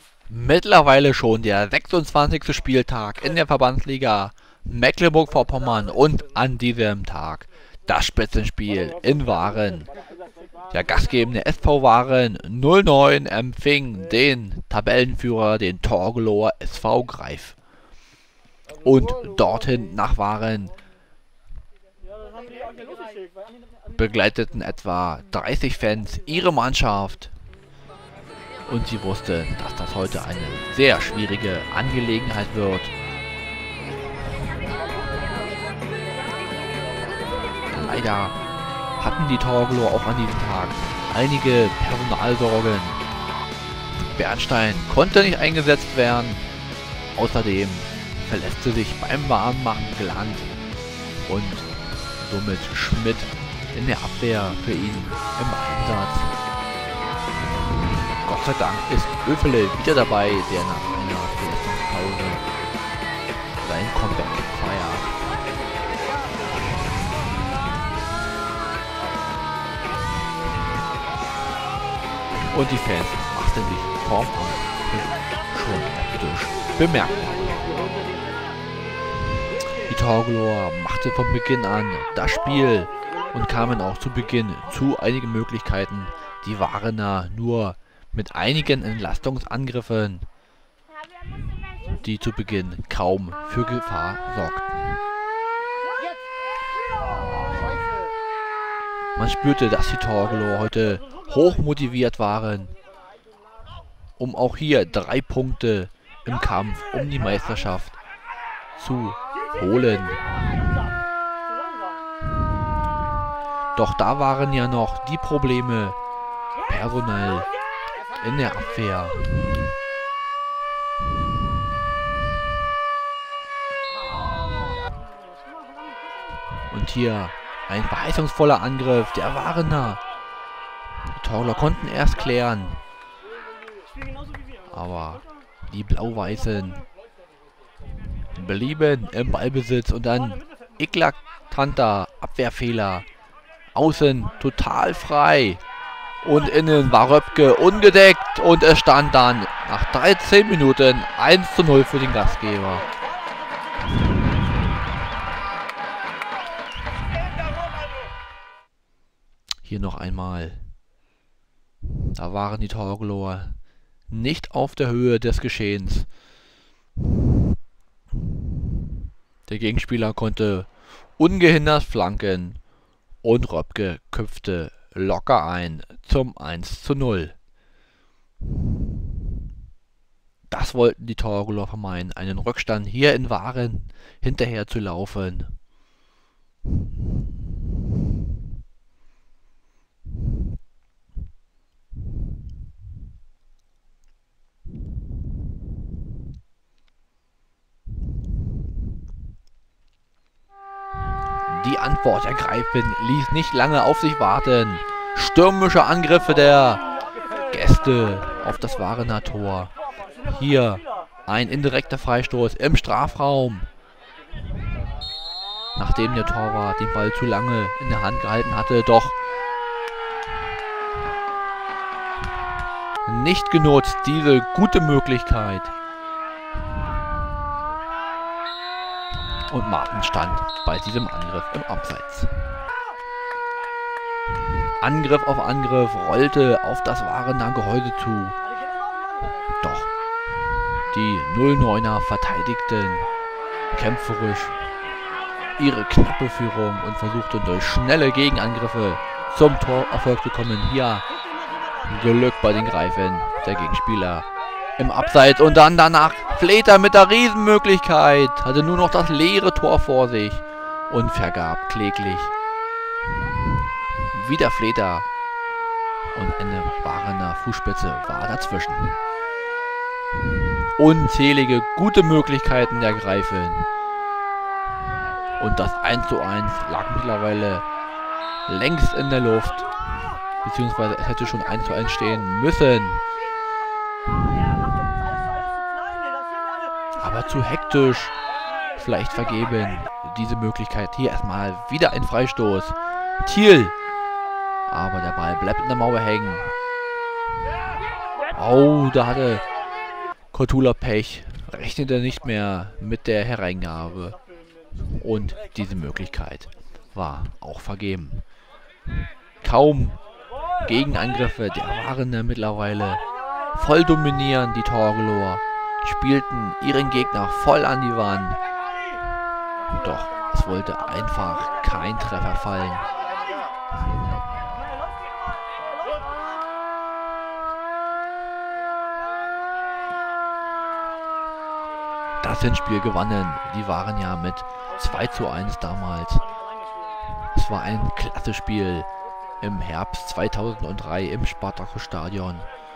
Mittlerweile schon der 26. Spieltag in der Verbandsliga Mecklenburg-Vorpommern und an diesem Tag das Spitzenspiel in Waren. Der gastgebende SV Waren 09 empfing den Tabellenführer, den Torgelower SV Greif. Und dorthin nach Waren begleiteten etwa 30 Fans ihre Mannschaft. Und sie wussten, dass das heute eine sehr schwierige Angelegenheit wird. Leider hatten die Torgelower auch an diesem Tag einige Personalsorgen. Bernstein konnte nicht eingesetzt werden. Außerdem verletzte sich beim Warmmachen Gland und somit Schmidt in der Abwehr für ihn im Einsatz. Gott sei Dank ist Öfele wieder dabei, der nach einer Verletzungspause sein Comeback feiert. Und die Fans machten sich vorm Anpfiff schon optisch bemerkbar. Die Torgelower machte von Beginn an das Spiel und kamen auch zu Beginn zu einigen Möglichkeiten, die Warener nur mit einigen Entlastungsangriffen, die zu Beginn kaum für Gefahr sorgten. Man spürte, dass die Torgelower heute hoch motiviert waren, um auch hier 3 Punkte im Kampf um die Meisterschaft zu holen. Doch da waren ja noch die Probleme personell in der Abwehr. Und hier ein verheißungsvoller Angriff der Warener. Die Torgelower konnten erst klären, aber die Blau-Weißen blieben im Ballbesitz und dann eklatanter Abwehrfehler. Außen total frei. Und innen war Röpke ungedeckt und es stand dann nach 13 Minuten 1:0 für den Gastgeber. Hier noch einmal. Da waren die Torgelower nicht auf der Höhe des Geschehens. Der Gegenspieler konnte ungehindert flanken und Röpke köpfte locker ein zum 1:0. Das wollten die Torgelower vermeiden, einen Rückstand hier in Waren hinterher zu laufen. Die Antwort der Greifin ließ nicht lange auf sich warten. Stürmische Angriffe der Gäste auf das Warener Tor. Hier ein indirekter Freistoß im Strafraum. Nachdem der Torwart den Ball zu lange in der Hand gehalten hatte, doch nicht genutzt, diese gute Möglichkeit. Und Martin stand bei diesem Angriff im Abseits. Angriff auf Angriff rollte auf das Warener Gehäuse zu. Doch die 09er verteidigten kämpferisch ihre knappe Führung und versuchten durch schnelle Gegenangriffe zum Torerfolg zu kommen. Hier Glück bei den Greifern, der Gegenspieler im Abseits und dann danach Fleter mit der Riesenmöglichkeit, hatte nur noch das leere Tor vor sich und vergab kläglich. Wieder Fleter und eine Warener Fußspitze war dazwischen. Unzählige gute Möglichkeiten der Greifin. Und das 1:1 lag mittlerweile längst in der Luft, beziehungsweise es hätte schon 1:1 stehen müssen. Aber zu hektisch, vielleicht vergeben diese Möglichkeit. Hier erstmal wieder ein Freistoß. Thiel. Aber der Ball bleibt in der Mauer hängen. Oh, da hatte Kotula Pech rechnete nicht mehr mit der Hereingabe und diese Möglichkeit war auch vergeben. Kaum Gegenangriffe der Warner mittlerweile. Voll dominieren die Torgelower, spielten ihren Gegner voll an die Wand. Doch es wollte einfach kein Treffer fallen. Das Hinspiel gewannen. Die waren ja mit 2:1 damals. Es war ein klasse Spiel im Herbst 2003 im Spartaco Stadion.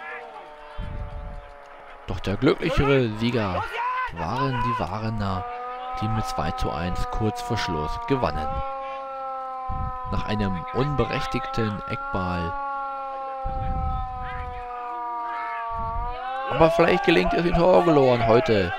Doch der glücklichere Sieger waren die Warener, die mit 2:1 kurz vor Schluss gewannen. Nach einem unberechtigten Eckball. Aber vielleicht gelingt es den Torgelowen heute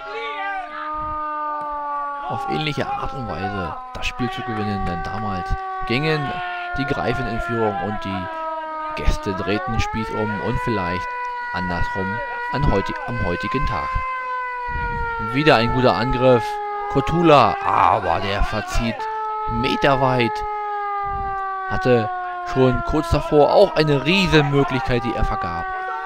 auf ähnliche Art und Weise das Spiel zu gewinnen, denn damals gingen die Greifen in Führung und die Gäste drehten den Spieß um und vielleicht andersrum am heutigen Tag. Wieder ein guter Angriff. Kotula, aber der verzieht meterweit. Hatte schon kurz davor auch eine riesen Möglichkeit, die er vergab.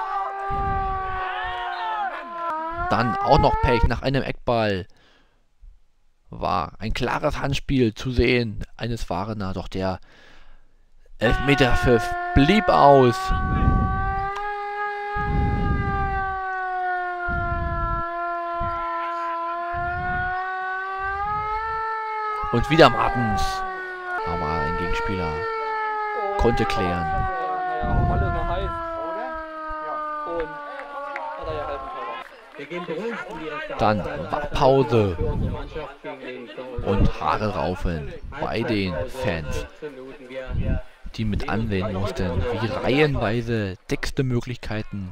Dann auch noch Pech nach einem Eckball. War ein klares Handspiel zu sehen eines Warener, doch der Elfmeterpfiff blieb aus. Und wieder Martens, aber ein Gegenspieler konnte klären. Dann war Pause und Haare raufen bei den Fans, die mit ansehen mussten, wie reihenweise dickste Möglichkeiten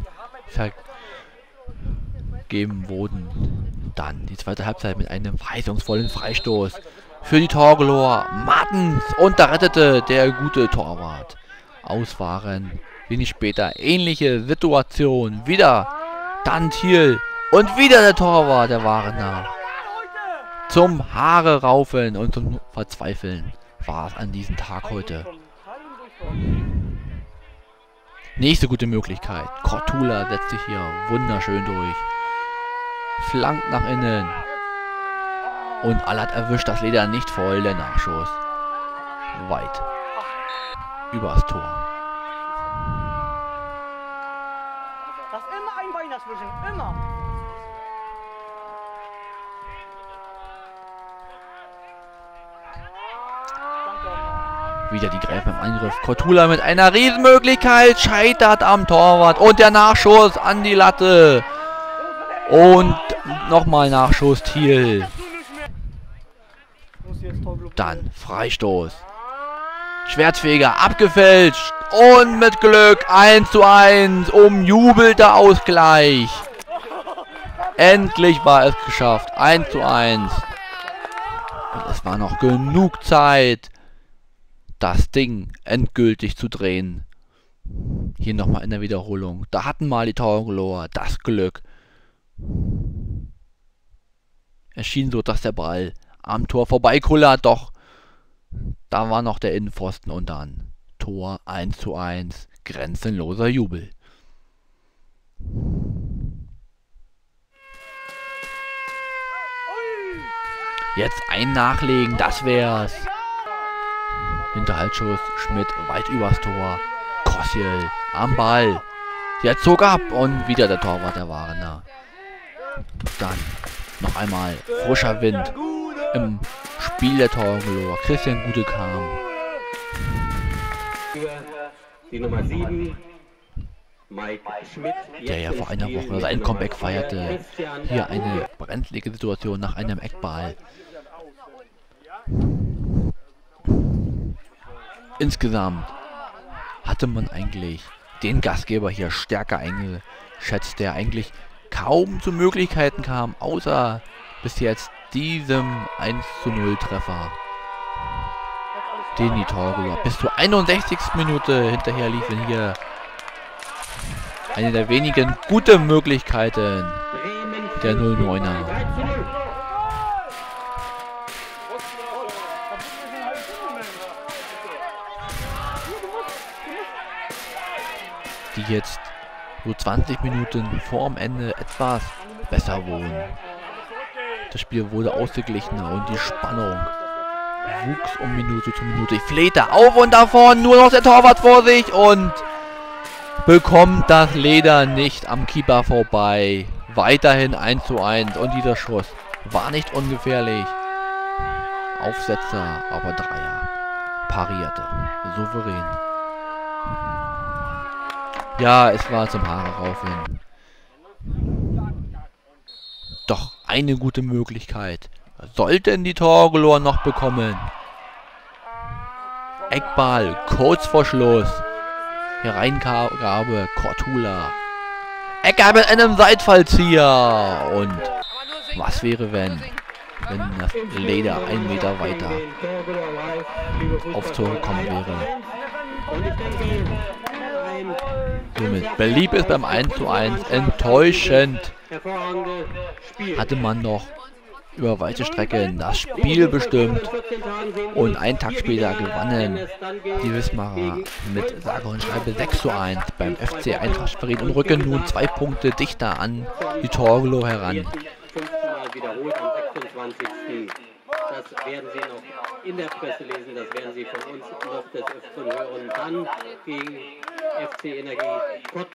vergeben wurden. Dann die zweite Halbzeit mit einem weisungsvollen Freistoß für die Torgelower. Martens, und da rettete der gute Torwart. Aus waren wenig später ähnliche Situation. Wieder dann Thiel und wieder der Torwart der Warener. Zum Haare raufen und zum Verzweifeln war es an diesem Tag heute. Nächste gute Möglichkeit. Kotula setzt sich hier wunderschön durch. Flankt nach innen. Und Alert erwischt das Leder nicht voll. Der Nachschuss weit übers Tor. Das ist immer ein Bein dazwischen. Immer. Wieder die Gräfen im Angriff. Kotula mit einer Riesenmöglichkeit. Scheitert am Torwart. Und der Nachschuss an die Latte. Und nochmal Nachschuss Thiel. Dann Freistoß. Schwertfeger abgefälscht. Und mit Glück 1:1. Umjubelter Ausgleich. Endlich war es geschafft. 1:1. Und es war noch genug Zeit, das Ding endgültig zu drehen. Hier nochmal in der Wiederholung. Da hatten mal die Torgelower das Glück. Es schien so, dass der Ball am Tor vorbeikullert, doch da war noch der Innenpfosten und dann Tor 1:1. Grenzenloser Jubel. Jetzt ein Nachlegen, das wär's. Hinterhaltsschuss, Schmidt weit übers Tor. Kossiel am Ball. Der zog ab und wieder der Torwart der Warener. Dann noch einmal frischer Wind im Spiel der Torgelower. Christian Gude kam. Die Nummer 7, Mike Schmidt, der ja vor einer Woche sein Comeback feierte. Hier eine brenzlige Situation nach einem Eckball. Insgesamt hatte man eigentlich den Gastgeber hier stärker eingeschätzt, der eigentlich kaum zu Möglichkeiten kam, außer bis jetzt diesem 1:0 Treffer, den die Torgelower bis zur 61. Minute hinterher liefen. Hier eine der wenigen guten Möglichkeiten. der 09er. Die jetzt so 20 Minuten vorm Ende etwas besser wurden. Das Spiel wurde ausgeglichener und die Spannung wuchs um Minute zu Minute. Flete auf und davon, nur noch der Torwart vor sich und bekommt das Leder nicht am Keeper vorbei. Weiterhin 1:1 und dieser Schuss war nicht ungefährlich. Aufsetzer, aber Dreier. Parierte. Souverän. Ja, es war zum Haare raufen. Doch eine gute Möglichkeit sollten die Torgelohr noch bekommen. Eckball, kurz vor Schluss. Hereingabe, Kortula. Ecker mit einem Seitfallzieher. Und was wäre, wenn das Leder 1 Meter weiter aufs Tor gekommen wäre. Somit blieb es beim 1:1 enttäuschend. Hatte man noch über weite Strecken das Spiel bestimmt und einen Tag später gewannen die Wismarer mit sage und schreibe 6:1 beim FC Eintracht Schwerin und rücken nun 2 Punkte dichter an die Torgelow heran. Wiederholt am 26. Das werden Sie noch in der Presse lesen, das werden Sie von uns noch des Öfteren hören. Dann gegen FC Energie